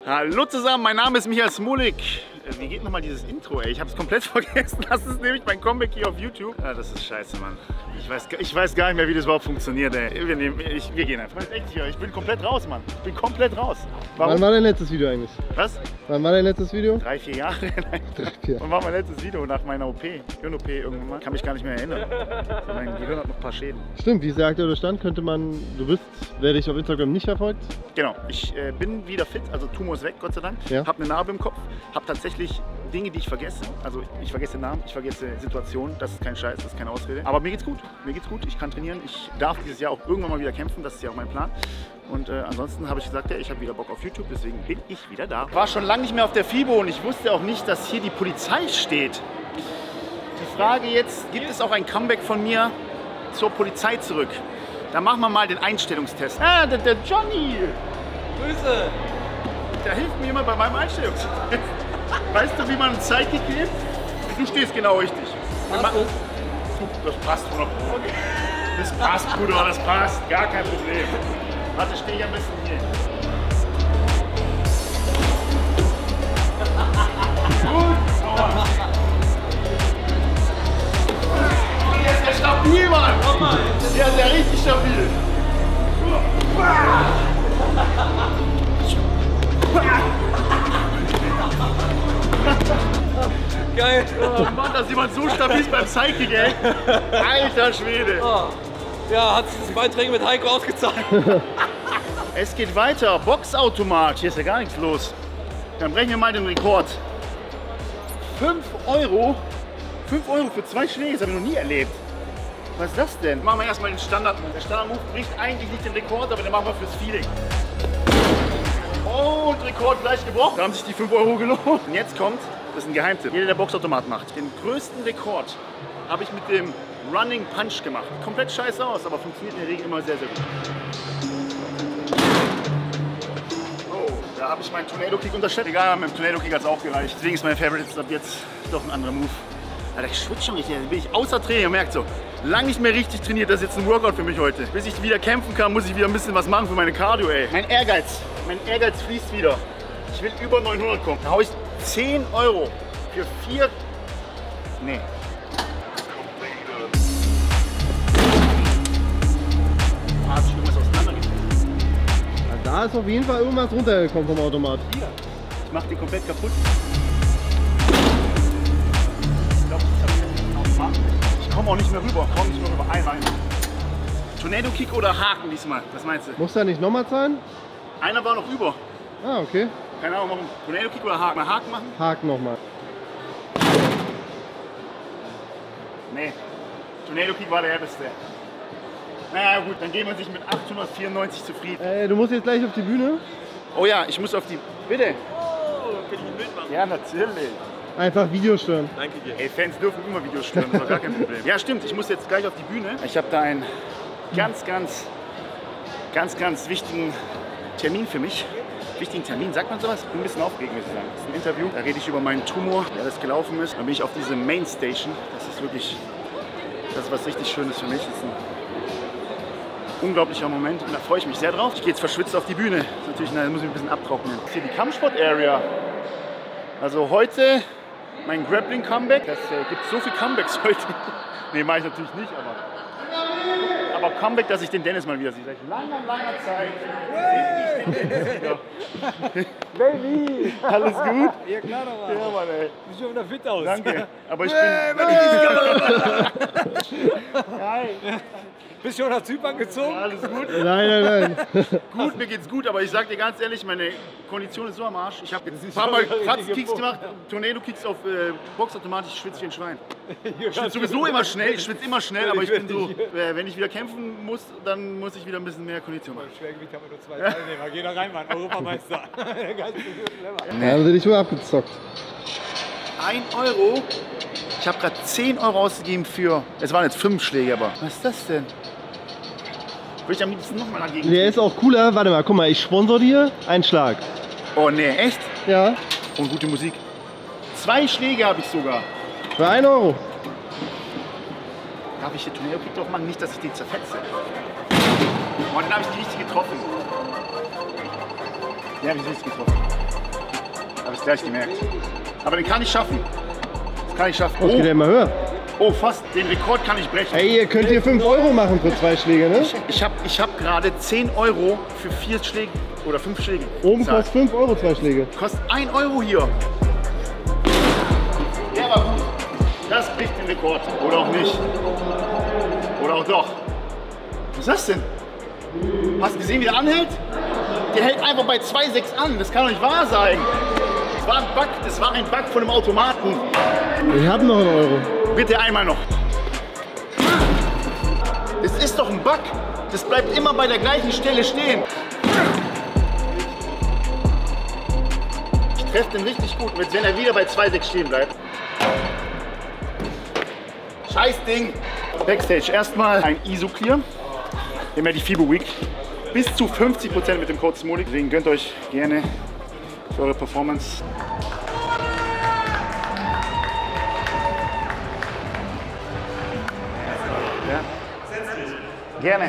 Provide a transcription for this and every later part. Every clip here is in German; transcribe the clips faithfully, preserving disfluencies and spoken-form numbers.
Hallo zusammen, mein Name ist Michael Smolik. Wie geht nochmal dieses Intro, ey? Ich habe es komplett vergessen. Das ist nämlich mein Comeback hier auf YouTube. Ah, das ist scheiße, Mann. Ich weiß, ich weiß gar nicht mehr, wie das überhaupt funktioniert, ey. Wir, nehmen, ich, wir gehen einfach. Echt hier. Ich bin komplett raus, Mann. Ich bin komplett raus. Warum? Wann war dein letztes Video eigentlich? Was? Wann war dein letztes Video? Drei, vier Jahre. Nein. Drei, vier. Wann war mein letztes Video? Nach meiner O P. Hirn-O P irgendwann mal. Kann mich gar nicht mehr erinnern. Mein Gehirn hat noch ein paar Schäden. Stimmt, wie ist der aktuelle Stand? Könnte man, du bist, wer dich auf Instagram nicht verfolgt? Genau, ich äh, bin wieder fit, also Tumor ist weg, Gott sei Dank. Ja. Hab eine Narbe im Kopf, hab tatsächlich Dinge, die ich vergesse. Also ich vergesse Namen, ich vergesse Situationen, das ist kein Scheiß, das ist keine Ausrede. Aber mir geht's gut, mir geht's gut, ich kann trainieren. Ich darf dieses Jahr auch irgendwann mal wieder kämpfen, das ist ja auch mein Plan. Und äh, ansonsten habe ich gesagt, ja, ich habe wieder Bock auf YouTube, deswegen bin ich wieder da. War schon lange nicht mehr auf der FIBO und ich wusste auch nicht, dass hier die Polizei steht. Die Frage jetzt, gibt es auch ein Comeback von mir zur Polizei zurück? Dann machen wir mal den Einstellungstest. Ah, der, der Johnny! Grüße! Der hilft mir immer bei meinem Einstellungstest. Weißt du, wie man einen Sidekick gibt? Du stehst genau richtig. Passt das? Das passt hundert Prozent. Das passt, Bruder, das passt. Gar kein Problem. Warte, stehe ich am besten hier. Gut. Hier ist der stabil, Mann. Hier ist der richtig stabil. Geil! Oh Mann, dass jemand so stabil ist beim Sidekick, ey. Alter Schwede. Oh. Ja, hat sich das Beiträgen mit Heiko ausgezahlt. Es geht weiter. Boxautomat. Hier ist ja gar nichts los. Dann brechen wir mal den Rekord. fünf Euro? fünf Euro für zwei Schläge, das habe ich noch nie erlebt. Was ist das denn? Machen wir erstmal den Standard-Move. Der Standard-Move bricht eigentlich nicht den Rekord, aber den machen wir fürs Feeling. Und Rekord gleich gebrochen. Da haben sich die fünf Euro gelohnt. Und jetzt kommt, das ist ein Geheimtipp, jeder der Boxautomat macht. Den größten Rekord habe ich mit dem Running Punch gemacht. Komplett scheiße aus, aber funktioniert in der Regel immer sehr, sehr gut. Oh, da habe ich meinen Tornado Kick unterschätzt. Egal, mit dem Tornado Kick hat es auch gereicht. Deswegen ist mein Favorite jetzt ab jetzt doch ein anderer Move. Alter, ich schwitze schon richtig. Da bin ich außer Training. Ihr merkt so, lang nicht mehr richtig trainiert. Das ist jetzt ein Workout für mich heute. Bis ich wieder kämpfen kann, muss ich wieder ein bisschen was machen für meine Cardio, ey. Mein Ehrgeiz, mein Ehrgeiz fließt wieder. Ich will über neunhundert kommen. Da hau ich zehn Euro für vier. Nee. Ah, ist irgendwas auseinandergefallen. Da ist auf jeden Fall irgendwas runtergekommen vom Automat. Hier. Ich mach den komplett kaputt. Ich glaube, ich habe Ich komme auch nicht mehr rüber. Komm nicht mehr rüber. Ein, ein. Tornado Kick oder Haken diesmal? Was meinst du? Muss da nicht nochmal zahlen? Einer war noch über. Ah, okay. Keine Ahnung, machen Tornado Kick oder Haken? Mal Haken machen? Haken nochmal. Nee. Tornado Kick war der härteste. Naja gut, dann geben wir sich mit achthundertvierundneunzig zufrieden. Äh, du musst jetzt gleich auf die Bühne. Oh ja, ich muss auf die... Bitte. Oh, kann ich ein Bild machen? Ja, natürlich. Einfach Video stören. Danke dir. Ey, Fans dürfen immer Videos stören, das ist doch gar kein Problem. Ja, stimmt, ich muss jetzt gleich auf die Bühne. Ich habe da einen ganz, ganz, ganz, ganz wichtigen Termin für mich. Wichtigen Termin, sagt man sowas? Ich bin ein bisschen aufgeregt, muss ich sagen. Das ist ein Interview, da rede ich über meinen Tumor, der das gelaufen ist. Dann bin ich auf diese Mainstation. Das ist wirklich, das ist was richtig Schönes für mich. Das ist ein unglaublicher Moment und da freue ich mich sehr drauf. Ich gehe jetzt verschwitzt auf die Bühne. Das ist natürlich, na, da muss ich ein bisschen abtrocknen. Das ist hier die Kampfsport-Area. Also heute mein Grappling-Comeback. Es äh, gibt so viele Comebacks heute. Ne, mache ich natürlich nicht, aber... Aber Comeback, dass ich den Dennis mal wieder sehe. Seit langer, langer Zeit sehe ich den Dennis wieder. Baby! Alles gut? Ja klar, Mann. Ja, Mann, ey. Sieht schon wieder fit aus. Danke. Aber ich bin... Geil. Bist du schon nach Zypern gezogen? Ja, alles gut? Nein, nein, nein. Gut, mir geht's gut, aber ich sag dir ganz ehrlich, meine Kondition ist so am Arsch. Ich habe jetzt ein paar Mal Kratzkicks gemacht, Tornado-Kicks auf äh, Boxautomat, ich schwitze wie ein Schwein. Ich schwitze sowieso immer schnell, ich schwitze immer schnell, aber ich bin so, äh, wenn ich wieder kämpfen muss, dann muss ich wieder ein bisschen mehr Kondition machen. Beim Schwergewicht haben wir nur zwei Teilnehmer. Geh da rein, Mann, Europameister. Ja, haben sie dich nur abgezockt. Ein Euro? Ich habe gerade zehn Euro ausgegeben für, es waren jetzt fünf Schläge, aber was ist das denn? Würde ich am liebsten nochmal dagegen. Der ist auch cooler. Warte mal, guck mal, ich sponsor dir einen Schlag. Oh ne, echt? Ja. Und gute Musik. Zwei Schläge habe ich sogar. Für einen Euro. Darf ich den Tornado-Kick drauf machen? Nicht, dass ich den zerfetze. Oh, dann habe ich die richtig getroffen. Ja, wie richtig getroffen. gleich gemerkt. Aber den kann ich schaffen. Das kann ich schaffen. Oh, es geht ja immer höher. Oh, fast. Den Rekord kann ich brechen. Ey, ihr könnt hier fünf Euro machen für zwei Schläge, ne? Ich, ich habe ich hab gerade zehn Euro für vier Schläge oder fünf Schläge. Oben bezahlt. kostet fünf Euro zwei Schläge. Kostet ein Euro hier. Der war gut. Das bricht den Rekord. Oder auch nicht. Oder auch doch. Was ist das denn? Hast du gesehen, wie der anhält? Der hält einfach bei zwei Komma sechs an. Das kann doch nicht wahr sein. Das war ein Bug, das war ein Bug von einem Automaten. Ich habe noch einen Euro. Bitte einmal noch. Das ist doch ein Bug. Das bleibt immer bei der gleichen Stelle stehen. Ich treffe den richtig gut, wenn er wieder bei zwei Komma sechs stehen bleibt. Scheiß Ding. Backstage erstmal ein Isoclear. Immer die FIBO Week. Bis zu fünfzig Prozent mit dem Code Smolik. Deswegen gönnt euch gerne für eure Performance. Ja. Gerne.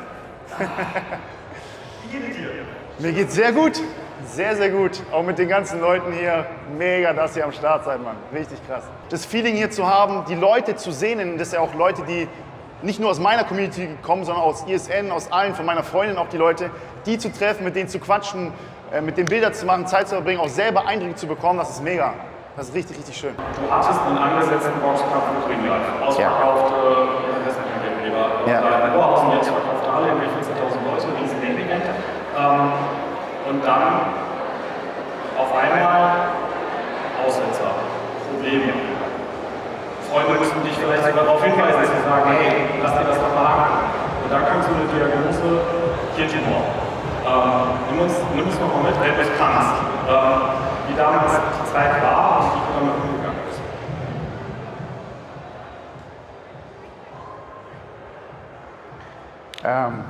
Wie geht es dir? Mir geht's sehr gut. Sehr, sehr gut. Auch mit den ganzen Leuten hier. Mega, dass ihr am Start seid, Mann. Richtig krass. Das Feeling hier zu haben, die Leute zu sehen, das sind ja auch Leute, die nicht nur aus meiner Community kommen, sondern aus I S N, aus allen, von meiner Freundin auch die Leute, die zu treffen, mit denen zu quatschen, mit denen Bilder zu machen, Zeit zu verbringen, auch selber Eindrücke zu bekommen, das ist mega. Das ist richtig, richtig schön. Du hattest einen angesetzten Boxkampf mit Ringlife, ausverkaufte Investmentgeber. Ja. In Oberhausen jetzt verkaufte alle irgendwie vierzehntausend Leute, riesen Event. Ähm, und dann auf einmal Aussetzer, Probleme. Freunde müssen dich vielleicht sogar darauf hinweisen, dass sie sagen, hey, lass dir das mal sagen. Und dann kommt so eine Diagnose, Hirntumor. Ähm, nimm, uns, nimm uns noch mal mit, wenn du es kannst. Ähm, wie damals die Zeit war und wie du damit umgegangen bist. Ähm,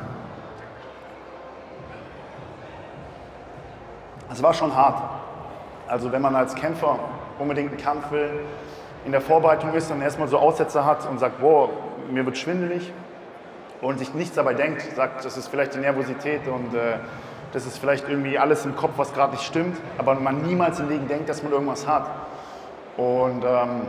es war schon hart. Also wenn man als Kämpfer unbedingt einen Kampf will, in der Vorbereitung ist und erstmal so Aussetzer hat und sagt, boah, mir wird schwindelig und sich nichts dabei denkt, sagt, das ist vielleicht die Nervosität und äh, das ist vielleicht irgendwie alles im Kopf, was gerade nicht stimmt, aber man niemals im Leben denkt, dass man irgendwas hat. Und ähm,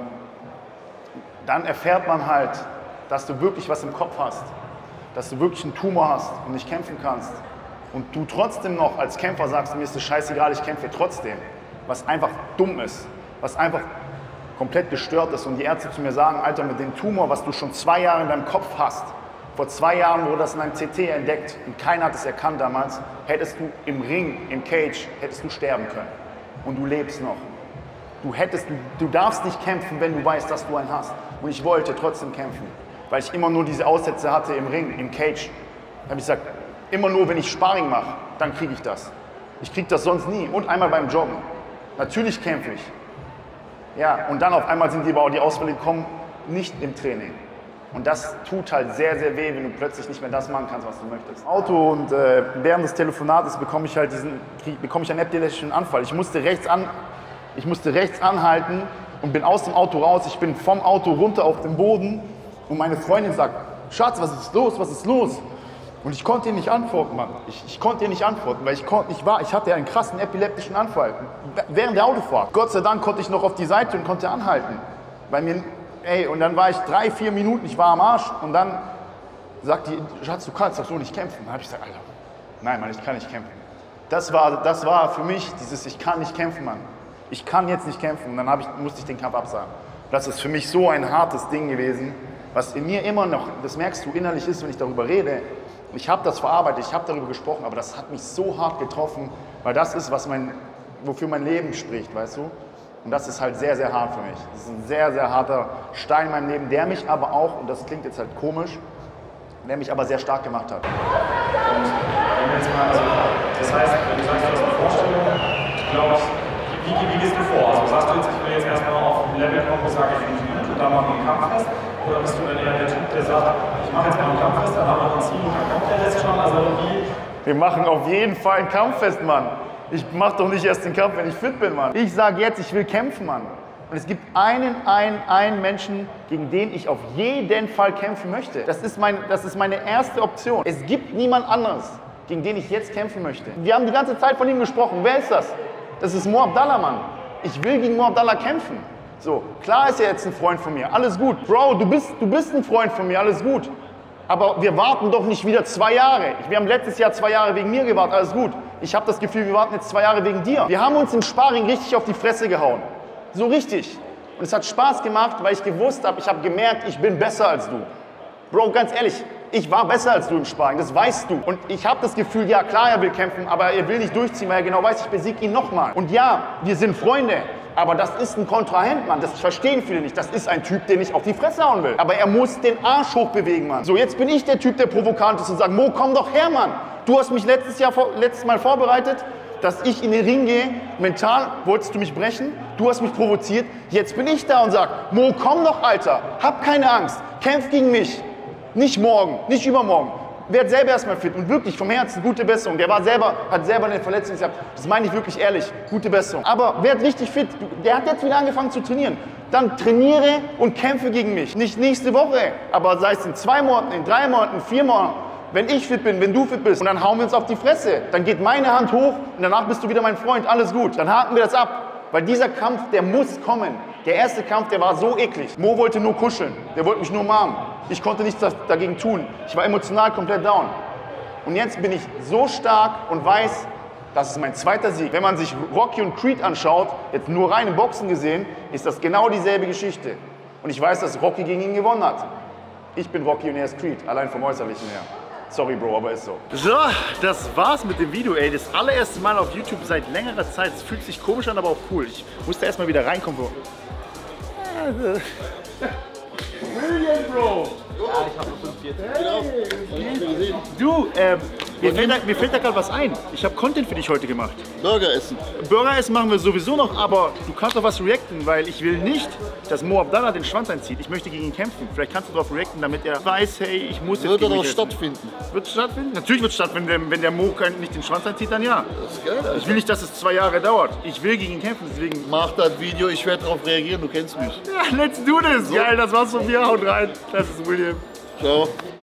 dann erfährt man halt, dass du wirklich was im Kopf hast, dass du wirklich einen Tumor hast und nicht kämpfen kannst und du trotzdem noch als Kämpfer sagst, mir ist das scheißegal, ich kämpfe trotzdem, was einfach dumm ist, was einfach komplett gestört ist und die Ärzte zu mir sagen, Alter, mit dem Tumor, was du schon zwei Jahre in deinem Kopf hast, vor zwei Jahren wurde das in einem C T entdeckt und keiner hat es erkannt damals, hättest du im Ring, im Cage, hättest du sterben können und du lebst noch. Du, hättest, du darfst nicht kämpfen, wenn du weißt, dass du einen hast. Und ich wollte trotzdem kämpfen, weil ich immer nur diese Aussätze hatte im Ring, im Cage. Da habe ich gesagt, immer nur wenn ich Sparring mache, dann kriege ich das. Ich kriege das sonst nie und einmal beim Joggen. Natürlich kämpfe ich. Ja, und dann auf einmal sind die aber auch die Ausfälle gekommen, nicht im Training. Und das tut halt sehr, sehr weh, wenn du plötzlich nicht mehr das machen kannst, was du möchtest. Auto und äh, während des Telefonates bekomme ich halt diesen, bekomme ich einen epileptischen Anfall. Ich musste rechts an, ich musste rechts anhalten und bin aus dem Auto raus. Ich bin vom Auto runter auf den Boden und meine Freundin sagt, Schatz, was ist los, was ist los? Und ich konnte ihr nicht antworten, Mann. Ich, ich konnte ihr nicht antworten, weil ich, konnte, ich, war, ich hatte einen krassen epileptischen Anfall während der Autofahrt. Gott sei Dank konnte ich noch auf die Seite und konnte anhalten. Bei mir, ey, und dann war ich drei, vier Minuten, ich war am Arsch und dann sagt die, Schatz, du kannst doch so nicht kämpfen. Dann habe ich gesagt, Alter, nein, Mann, ich kann nicht kämpfen. Das war, das war für mich dieses, ich kann nicht kämpfen, Mann. Ich kann jetzt nicht kämpfen. Und dann ich, musste ich den Kampf absagen. Das ist für mich so ein hartes Ding gewesen, was in mir immer noch, das merkst du, innerlich ist, wenn ich darüber rede. Ich habe das verarbeitet, ich habe darüber gesprochen, aber das hat mich so hart getroffen, weil das ist, was mein, wofür mein Leben spricht, weißt du? Und das ist halt sehr, sehr hart für mich. Das ist ein sehr, sehr harter Stein in meinem Leben, der mich aber auch, und das klingt jetzt halt komisch, der mich aber sehr stark gemacht hat. Und wenn wir jetzt mal, also, das heißt, wenn du sagst, du hast eine Vorstellung, glaube ich, wie, wie, wie gehst du vor? Also sagst du jetzt, ich will jetzt erstmal auf ein Level kommen, wo ich sage, ich bin gut und dann machen wir einen Kampf fest? Oder bist du dann eher der Typ, der sagt, ich mache jetzt mal einen Kampf fest, dann haben wir ein Ziel und dann kommt der Rest schon? Also wie? Wir machen auf jeden Fall einen Kampf fest, Mann. Ich mache doch nicht erst den Kampf, wenn ich fit bin, Mann. Ich sage jetzt, ich will kämpfen, Mann. Und es gibt einen, einen, einen Menschen, gegen den ich auf jeden Fall kämpfen möchte. Das ist, mein, das ist meine erste Option. Es gibt niemand anderes, gegen den ich jetzt kämpfen möchte. Wir haben die ganze Zeit von ihm gesprochen. Wer ist das? Das ist Mo Abdallah, Mann. Ich will gegen Mo Abdallah kämpfen. So, klar ist er jetzt ein Freund von mir, alles gut. Bro, du bist, du bist ein Freund von mir, alles gut. Aber wir warten doch nicht wieder zwei Jahre. Wir haben letztes Jahr zwei Jahre wegen mir gewartet, alles gut. Ich habe das Gefühl, wir warten jetzt zwei Jahre wegen dir. Wir haben uns im Sparring richtig auf die Fresse gehauen. So richtig. Und es hat Spaß gemacht, weil ich gewusst habe, ich habe gemerkt, ich bin besser als du. Bro, ganz ehrlich, ich war besser als du im Sparring, das weißt du. Und ich habe das Gefühl, ja klar, er will kämpfen, aber er will nicht durchziehen, weil er genau weiß, ich besiege ihn nochmal. Und ja, wir sind Freunde, aber das ist ein Kontrahent, Mann. Das verstehen viele nicht. Das ist ein Typ, den ich auf die Fresse hauen will. Aber er muss den Arsch hochbewegen, Mann. So, jetzt bin ich der Typ, der provokant ist und sagt, Mo, komm doch her, Mann. Du hast mich letztes Jahr, letztes Mal vorbereitet, dass ich in den Ring gehe. Mental wolltest du mich brechen, du hast mich provoziert. Jetzt bin ich da und sag, Mo, komm doch, Alter. Hab keine Angst. Kämpf gegen mich. Nicht morgen, nicht übermorgen. Werd selber erstmal fit und wirklich vom Herzen gute Besserung. Der war selber, hat selber eine Verletzung gehabt. Das meine ich wirklich ehrlich, gute Besserung. Aber werd richtig fit. Der hat jetzt wieder angefangen zu trainieren. Dann trainiere und kämpfe gegen mich. Nicht nächste Woche, aber sei es in zwei Monaten, in drei Monaten, vier Monaten. Wenn ich fit bin, wenn du fit bist und dann hauen wir uns auf die Fresse. Dann geht meine Hand hoch und danach bist du wieder mein Freund. Alles gut. Dann haken wir das ab. Weil dieser Kampf, der muss kommen. Der erste Kampf, der war so eklig. Mo wollte nur kuscheln. Der wollte mich nur umarmen. Ich konnte nichts dagegen tun. Ich war emotional komplett down. Und jetzt bin ich so stark und weiß, das ist mein zweiter Sieg. Wenn man sich Rocky und Creed anschaut, jetzt nur rein im Boxen gesehen, ist das genau dieselbe Geschichte. Und ich weiß, dass Rocky gegen ihn gewonnen hat. Ich bin Rocky und er ist Creed, allein vom Äußerlichen her. Sorry, Bro, aber ist so. So, das war's mit dem Video, ey. Das allererste Mal auf YouTube seit längerer Zeit. Es fühlt sich komisch an, aber auch cool. Ich musste erstmal wieder reinkommen, Bro. Brilliant, Bro! Ja, ich hab noch fünfundvierzig. Du, ähm, mir fällt, da, mir fällt da gerade was ein. Ich habe Content für dich heute gemacht. Burger essen. Burger essen machen wir sowieso noch, aber du kannst doch was reacten, weil ich will nicht, dass Mo Abdallah den Schwanz einzieht. Ich möchte gegen ihn kämpfen. Vielleicht kannst du darauf reacten, damit er weiß, hey, ich muss jetzt Wird gegen er ihn doch stattfinden? Wird es stattfinden? Natürlich wird es stattfinden. Wenn der, wenn der Mo nicht den Schwanz einzieht, dann ja. Das ist geil, Alter. Ich will nicht, dass es zwei Jahre dauert. Ich will gegen ihn kämpfen, deswegen... Mach das Video, ich werde darauf reagieren, du kennst mich. Ja, let's do this! Geil, das war's von mir. Haut rein. Das ist William. Ciao.